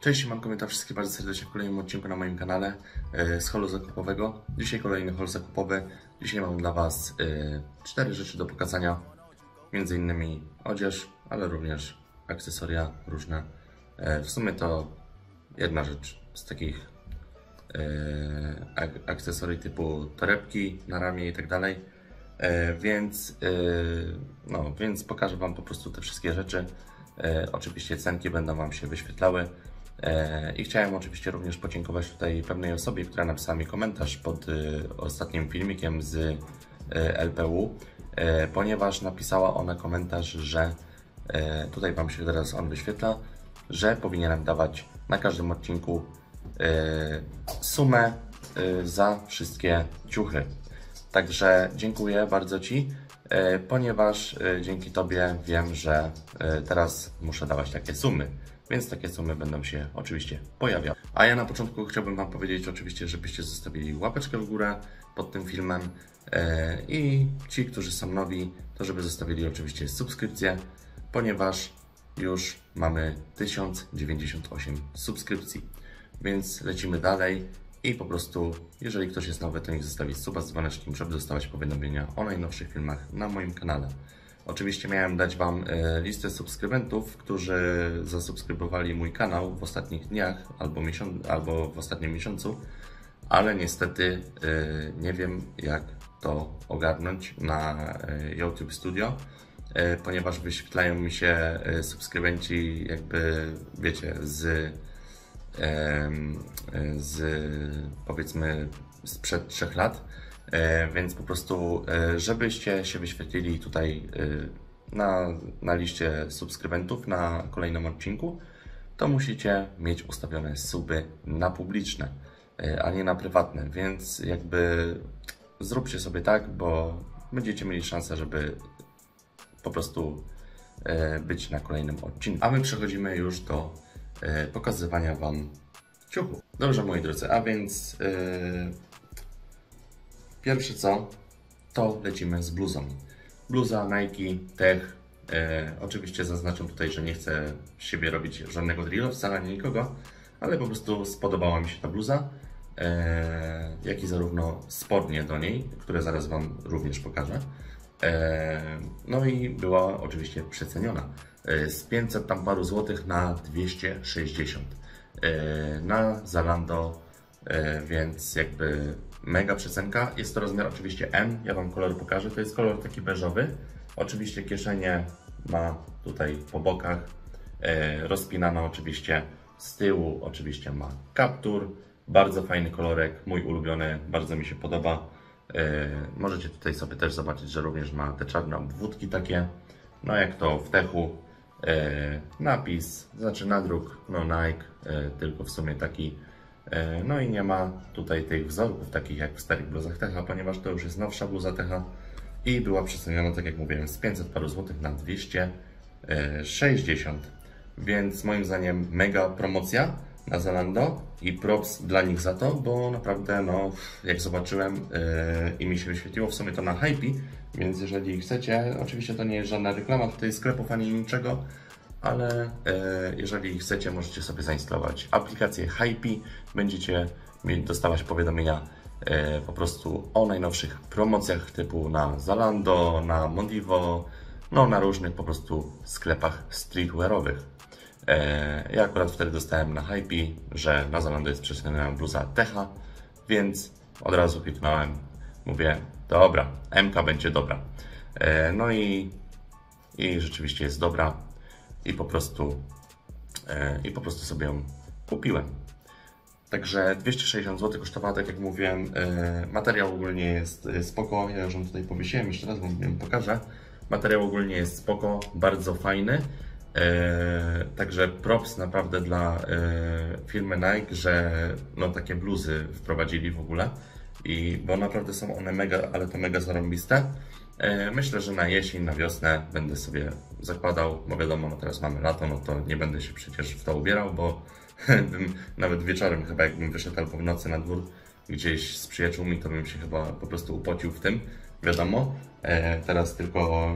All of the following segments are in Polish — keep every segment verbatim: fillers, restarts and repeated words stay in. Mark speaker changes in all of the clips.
Speaker 1: Cześć, mam komentarz wszystkich bardzo serdecznie w kolejnym odcinku na moim kanale e, z holu zakupowego. Dzisiaj kolejny hol zakupowy. Dzisiaj mam dla Was e, cztery rzeczy do pokazania. Między innymi odzież, ale również akcesoria różne. E, w sumie to jedna rzecz z takich e, ak akcesorii typu torebki na ramię i tak dalej. E, więc, e, no, więc pokażę Wam po prostu te wszystkie rzeczy. E, oczywiście cenki będą Wam się wyświetlały. I chciałem oczywiście również podziękować tutaj pewnej osobie, która napisała mi komentarz pod y, ostatnim filmikiem z y, L P U, y, ponieważ napisała ona komentarz, że y, tutaj Wam się teraz on wyświetla, że powinienem dawać na każdym odcinku y, sumę y, za wszystkie ciuchy. Także dziękuję bardzo Ci, y, ponieważ y, dzięki Tobie wiem, że y, teraz muszę dawać takie sumy. Więc takie sumy będą się oczywiście pojawiały. A ja na początku chciałbym Wam powiedzieć oczywiście, żebyście zostawili łapeczkę w górę pod tym filmem e, i ci, którzy są nowi, to żeby zostawili oczywiście subskrypcję, ponieważ już mamy tysiąc dziewięćdziesiąt osiem subskrypcji. Więc lecimy dalej i po prostu, jeżeli ktoś jest nowy, to niech zostawi suba z dzwoneczkiem, żeby dostawać powiadomienia o najnowszych filmach na moim kanale. Oczywiście miałem dać Wam y, listę subskrybentów, którzy zasubskrybowali mój kanał w ostatnich dniach albo, miesiąc, albo w ostatnim miesiącu, ale niestety y, nie wiem, jak to ogarnąć na y, YouTube Studio, y, ponieważ wyświetlają mi się y, subskrybenci jakby, wiecie, z, y, y, z powiedzmy sprzed trzech lat. E, więc po prostu, e, żebyście się wyświetlili tutaj e, na, na liście subskrybentów na kolejnym odcinku, to musicie mieć ustawione suby na publiczne, e, a nie na prywatne, więc jakby zróbcie sobie tak, bo będziecie mieli szansę, żeby po prostu e, być na kolejnym odcinku. A my przechodzimy już do e, pokazywania Wam ciuchów. Dobrze, moi drodzy, a więc e, pierwsze co, to lecimy z bluzą. Bluza Nike Tech. E, oczywiście zaznaczam tutaj, że nie chcę z siebie robić żadnego drilla, wcale ani nikogo, ale po prostu spodobała mi się ta bluza, e, jak i zarówno spodnie do niej, które zaraz Wam również pokażę. E, no i była oczywiście przeceniona. E, z pięćset tam paru złotych na dwieście sześćdziesiąt. E, na Zalando, e, więc jakby mega przecenka. Jest to rozmiar oczywiście M, ja Wam kolor pokażę, to jest kolor taki beżowy. Oczywiście kieszenie ma tutaj po bokach, e, rozpinana oczywiście z tyłu, oczywiście ma kaptur. Bardzo fajny kolorek, mój ulubiony, bardzo mi się podoba. E, możecie tutaj sobie też zobaczyć, że również ma te czarne obwódki takie. No jak to w Techu, e, napis, znaczy nadruk, no Nike, e, tylko w sumie taki. No i nie ma tutaj tych wzorków takich jak w starych bluzach Techa, ponieważ to już jest nowsza bluza Techa i była przeceniona, tak jak mówiłem, z pięćset paru złotych na dwieście sześćdziesiąt. Więc moim zdaniem mega promocja na Zalando i props dla nich za to, bo naprawdę no, jak zobaczyłem yy, i mi się wyświetliło w sumie to na Hypee, więc jeżeli chcecie, oczywiście to nie jest żadna reklama tutaj sklepów ani niczego, ale e, jeżeli chcecie, możecie sobie zainstalować aplikację Hypee, będziecie mieli dostawać powiadomienia e, po prostu o najnowszych promocjach typu na Zalando, na Modivo, no na różnych po prostu sklepach streetwearowych. E, ja akurat wtedy dostałem na Hypee, że na Zalando jest przeceniona bluza Techa, więc od razu kliknąłem, mówię, dobra, M K będzie dobra. E, no i, i rzeczywiście jest dobra. I po prostu e, i po prostu sobie ją kupiłem. Także dwieście sześćdziesiąt złotych kosztowała, tak jak mówiłem. E, materiał ogólnie jest spoko. Ja już ją tutaj powiesiłem, jeszcze raz Wam ją pokażę. Materiał ogólnie jest spoko, bardzo fajny. E, także props naprawdę dla e, firmy Nike, że no, takie bluzy wprowadzili w ogóle. I bo naprawdę są one mega, ale to mega zarąbiste. Myślę, że na jesień, na wiosnę będę sobie zakładał, bo wiadomo, no teraz mamy lato, no to nie będę się przecież w to ubierał, bo bym nawet wieczorem chyba jakbym wyszedł albo w nocy na dwór gdzieś z przyjaciółmi, to bym się chyba po prostu upocił w tym, wiadomo. Teraz tylko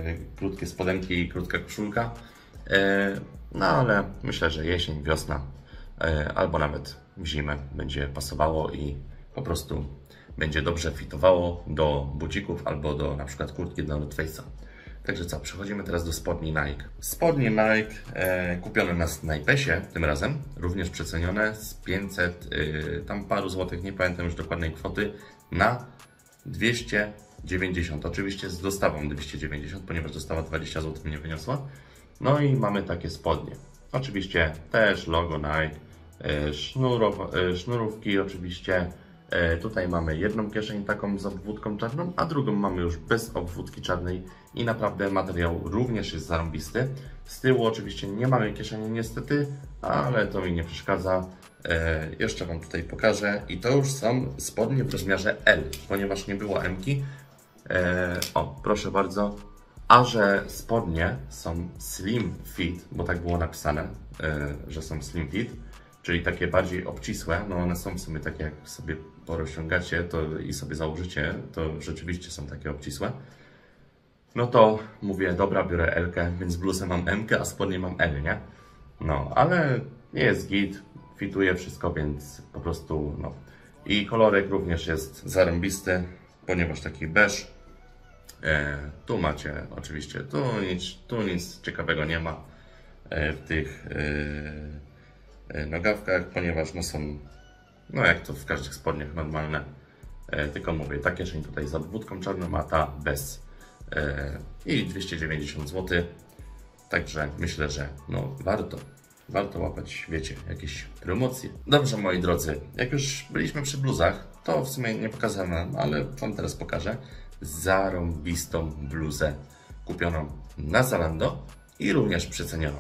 Speaker 1: krótkie spodenki i krótka koszulka, no ale myślę, że jesień, wiosna albo nawet w zimę będzie pasowało i po prostu będzie dobrze fitowało do bucików albo do na przykład kurtki do North Face'a. Także co, przechodzimy teraz do spodni Nike. Spodnie Nike e, kupione na Snipesie tym razem, również przecenione z pięćset, e, tam paru złotych, nie pamiętam już dokładnej kwoty, na dwieście dziewięćdziesiąt. Oczywiście z dostawą dwieście dziewięćdziesiąt, ponieważ dostawa dwadzieścia złotych mnie wyniosła. No i mamy takie spodnie. Oczywiście też logo Nike, e, sznurow, e, sznurówki oczywiście. E, tutaj mamy jedną kieszeń taką z obwódką czarną, a drugą mamy już bez obwódki czarnej i naprawdę materiał również jest zarąbisty. Z tyłu oczywiście nie mamy kieszeni niestety, ale to mi nie przeszkadza. E, jeszcze Wam tutaj pokażę i to już są spodnie w rozmiarze L, ponieważ nie było M-ki. E, o, proszę bardzo. A że spodnie są slim fit, bo tak było napisane, e, że są slim fit, czyli takie bardziej obcisłe, no one są w sumie takie, jak sobie porozciągacie to i sobie założycie, to rzeczywiście są takie obcisłe. No to mówię, dobra, biorę L-kę, więc bluzę mam M-kę, a spodnie mam L, nie? No, ale nie jest git, fituje wszystko, więc po prostu, no. I kolorek również jest zarąbisty, ponieważ taki beż. E, tu macie oczywiście, tu nic, tu nic ciekawego nie ma e, w tych e, nogawkach, ponieważ no są, no jak to w każdych spodniach normalne, e, tylko mówię, ta kieszeń tutaj z obwódką czarną, a ta bez e, i dwieście dziewięćdziesiąt złotych, także myślę, że no warto, warto łapać, wiecie, jakieś promocje. Dobrze, moi drodzy, jak już byliśmy przy bluzach, to w sumie nie pokazałem, ale Wam teraz pokażę zarąbistą bluzę kupioną na Zalando i również przecenioną.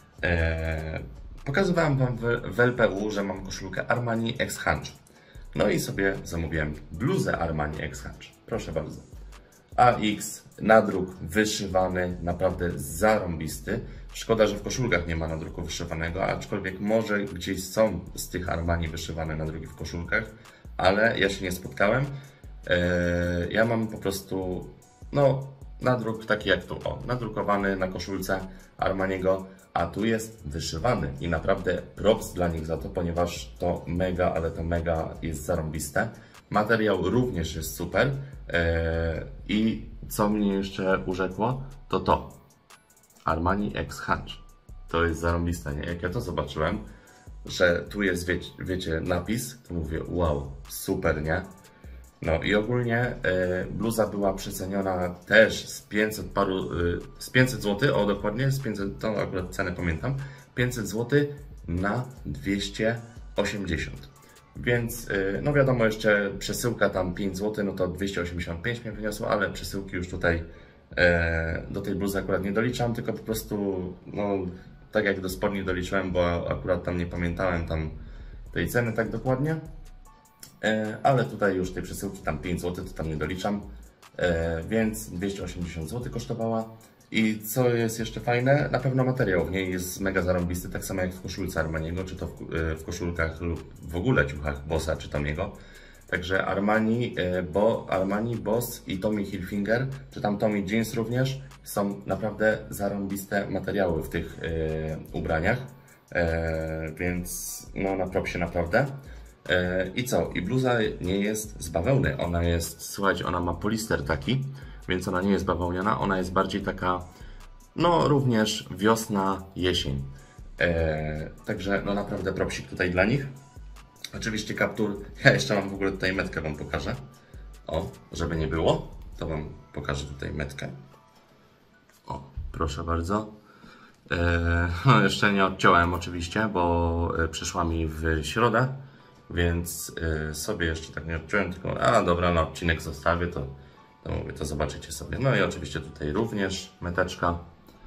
Speaker 1: E, Pokazywałem Wam w, w L P U, że mam koszulkę Armani X Hunch. No i sobie zamówiłem bluzę Armani X Hunch. Proszę bardzo. A X, nadruk wyszywany, naprawdę zarąbisty. Szkoda, że w koszulkach nie ma nadruku wyszywanego, aczkolwiek może gdzieś są z tych Armani wyszywane nadruki w koszulkach, ale ja się nie spotkałem. Eee, ja mam po prostu, no, nadruk taki jak tu, o, nadrukowany na koszulce Armaniego, a tu jest wyszywany i naprawdę props dla nich za to, ponieważ to mega, ale to mega jest zarąbiste. Materiał również jest super eee, i co mnie jeszcze urzekło, to to Armani X Hunch. To jest zarąbiste, nie? Jak ja to zobaczyłem, że tu jest, wie, wiecie, napis, to mówię, wow, super, nie? No i ogólnie y, bluza była przeceniona też z pięćset paru, y, z pięćset złotych, o dokładnie, z pięćset, to akurat cenę pamiętam, pięćset złotych na dwieście osiemdziesiąt. Więc y, no wiadomo, jeszcze przesyłka tam pięć złotych, no to dwieście osiemdziesiąt pięć mnie wyniosło, ale przesyłki już tutaj y, do tej bluzy akurat nie doliczam, tylko po prostu, no tak jak do spodni doliczyłem, bo akurat tam nie pamiętałem tam tej ceny tak dokładnie. Ale tutaj już tej przesyłki tam pięć złotych, to tam nie doliczam, więc dwieście osiemdziesiąt złotych kosztowała. I co jest jeszcze fajne, na pewno materiał w niej jest mega zarąbisty, tak samo jak w koszulce Armaniego, czy to w, w koszulkach lub w ogóle ciuchach Bossa czy Tomiego. Także Armani, bo, Armani, Boss i Tommy Hilfiger, czy tam Tommy Jeans również, są naprawdę zarąbiste materiały w tych e, ubraniach, e, więc no na propsie naprawdę. I co? I bluza nie jest z bawełny, ona jest, słuchajcie, ona ma polister taki, więc ona nie jest bawełniana, ona jest bardziej taka, no również wiosna, jesień. Eee, także no naprawdę propsik tutaj dla nich. Oczywiście kaptur, ja jeszcze mam w ogóle tutaj metkę Wam pokażę. O, żeby nie było, to Wam pokażę tutaj metkę. O, proszę bardzo. Eee, no jeszcze nie odciąłem oczywiście, bo przyszła mi w środę. Więc y, sobie jeszcze tak nie odciąłem, tylko a dobra, na odcinek zostawię, to, to mówię, to zobaczycie sobie. No i oczywiście tutaj również meteczka.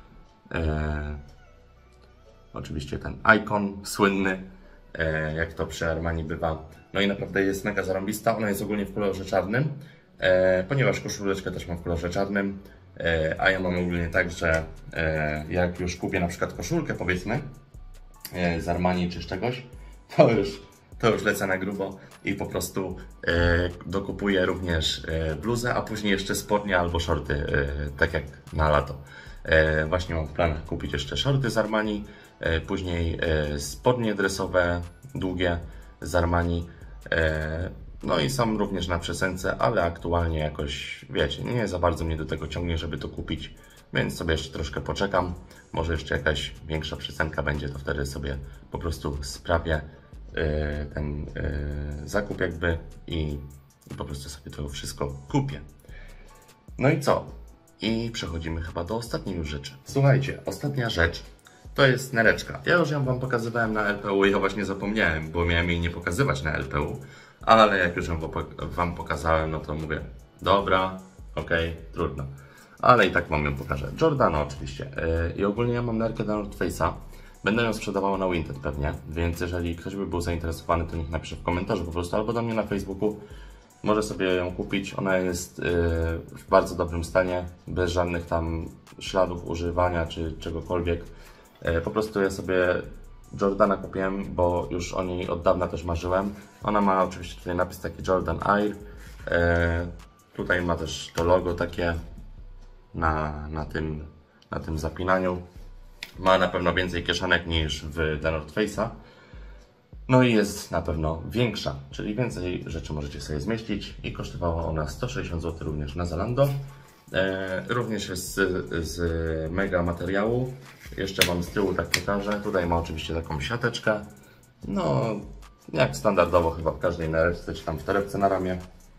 Speaker 1: E, oczywiście ten ikon słynny, e, jak to przy Armani bywa. No i naprawdę jest mega zarąbista, ona jest ogólnie w kolorze czarnym, e, ponieważ koszuleczkę też mam w kolorze czarnym, e, a ja mam ogólnie tak, że e, jak już kupię na przykład koszulkę, powiedzmy, e, z Armani czy z czegoś, to już to już lecę na grubo i po prostu e, dokupuję również e, bluzę, a później jeszcze spodnie albo shorty, e, tak jak na lato. E, właśnie mam w planach kupić jeszcze shorty z Armani, później spodnie dresowe, długie z Armani. No i są również na przesence, ale aktualnie jakoś, wiecie, nie za bardzo mnie do tego ciągnie, żeby to kupić, więc sobie jeszcze troszkę poczekam. Może jeszcze jakaś większa przecenka będzie, to wtedy sobie po prostu sprawię ten zakup jakby i po prostu sobie to wszystko kupię. No i co? I przechodzimy chyba do ostatniej już rzeczy. Słuchajcie, ostatnia rzecz to jest nereczka. Ja już ją Wam pokazywałem na L P U i ja właśnie zapomniałem, bo miałem jej nie pokazywać na L P U, ale jak już ją Wam pokazałem, no to mówię, dobra, okej, okay, trudno. Ale i tak Wam ją pokażę. Jordana oczywiście. I ogólnie ja mam nerkę do North Face'a. Będę ją sprzedawała na Vinted pewnie, więc jeżeli ktoś by był zainteresowany, to niech napisze w komentarzu po prostu, albo do mnie na Facebooku. Może sobie ją kupić. Ona jest yy, w bardzo dobrym stanie, bez żadnych tam śladów używania czy czegokolwiek. Yy, po prostu ja sobie Jordana kupiłem, bo już o niej od dawna też marzyłem. Ona ma oczywiście tutaj napis taki Jordan Air. Yy, tutaj ma też to logo takie na, na, tym, na tym zapinaniu. Ma na pewno więcej kieszonek niż w The North Face'a. No i jest na pewno większa, czyli więcej rzeczy możecie sobie zmieścić i kosztowała ona sto sześćdziesiąt złotych również na Zalando. E, również jest z, z mega materiału. Jeszcze Wam z tyłu tak pokażę. Tutaj ma oczywiście taką siateczkę. No, jak standardowo chyba w każdej nereczce, czy tam w torebce na ramię.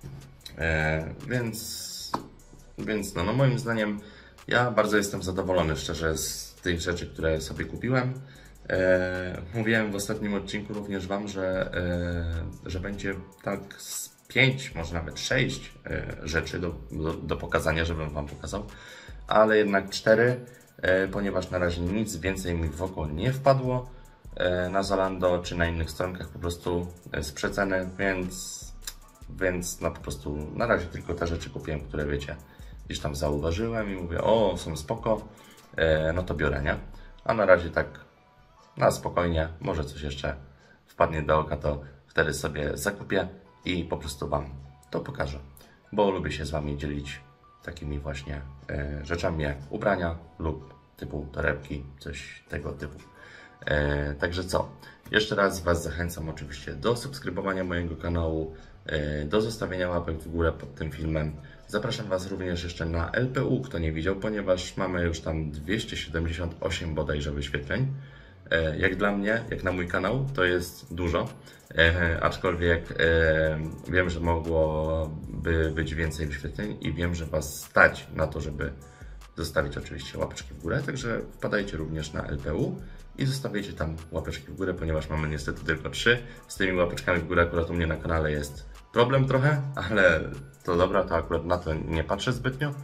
Speaker 1: E, więc, więc no, no moim zdaniem ja bardzo jestem zadowolony szczerze z tych rzeczy, które sobie kupiłem. E, mówiłem w ostatnim odcinku również Wam, że, e, że będzie tak z pięć, może nawet sześć e, rzeczy do, do, do pokazania, żebym Wam pokazał, ale jednak cztery, e, ponieważ na razie nic więcej mi w oko nie wpadło e, na Zalando czy na innych stronkach po prostu e, z przeceny, więc, więc no po prostu na razie tylko te rzeczy kupiłem, które wiecie, gdzieś tam zauważyłem i mówię, o, są spoko, e, no to biorę, nie? A na razie tak na spokojnie, może coś jeszcze wpadnie do oka, to wtedy sobie zakupię i po prostu Wam to pokażę, bo lubię się z Wami dzielić takimi właśnie e, rzeczami jak ubrania lub typu torebki, coś tego typu. E, także co, jeszcze raz Was zachęcam oczywiście do subskrybowania mojego kanału, e, do zostawienia łapek w górę pod tym filmem. Zapraszam Was również jeszcze na L P U, kto nie widział, ponieważ mamy już tam dwieście siedemdziesiąt osiem bodajże wyświetleń. Jak dla mnie, jak na mój kanał, to jest dużo, e, aczkolwiek e, wiem, że mogłoby być więcej wyświetleń i wiem, że Was stać na to, żeby zostawić oczywiście łapeczki w górę, także wpadajcie również na L P U i zostawiajcie tam łapeczki w górę, ponieważ mamy niestety tylko trzy. Z tymi łapeczkami w górę akurat u mnie na kanale jest problem trochę, ale to dobra, to akurat na to nie patrzę zbytnio,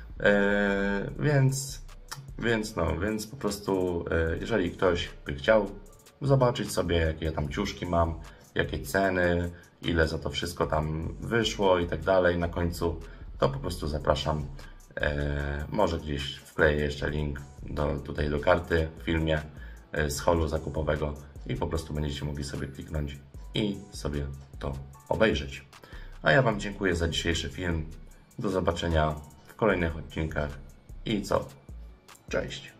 Speaker 1: e, więc... Więc no, więc po prostu, jeżeli ktoś by chciał zobaczyć sobie, jakie ja tam ciuszki mam, jakie ceny, ile za to wszystko tam wyszło i tak dalej na końcu, to po prostu zapraszam. E, może gdzieś wkleję jeszcze link do, tutaj do karty w filmie e, z haulu zakupowego i po prostu będziecie mogli sobie kliknąć i sobie to obejrzeć. A ja Wam dziękuję za dzisiejszy film. Do zobaczenia w kolejnych odcinkach i co? Cześć!